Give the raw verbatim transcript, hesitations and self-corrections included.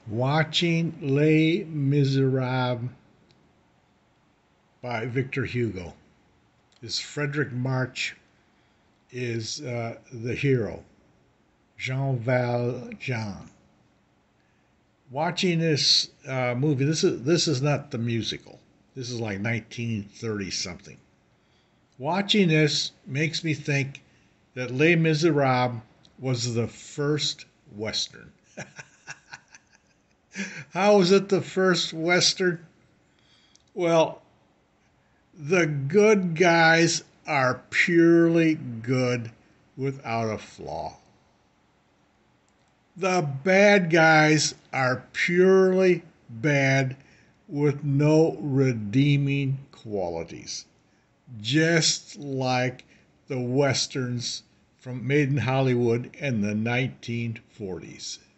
Watching Les Miserables by Victor Hugo. Is Frederick March is uh, the hero, Jean Valjean. Watching this uh, movie, this is this is not the musical. This is like nineteen thirty something. Watching this makes me think that Les Miserables was the first Western. How was it the first Western? Well, the good guys are purely good without a flaw. The bad guys are purely bad with no redeeming qualities. Just like the Westerns from made in Hollywood in the nineteen forties.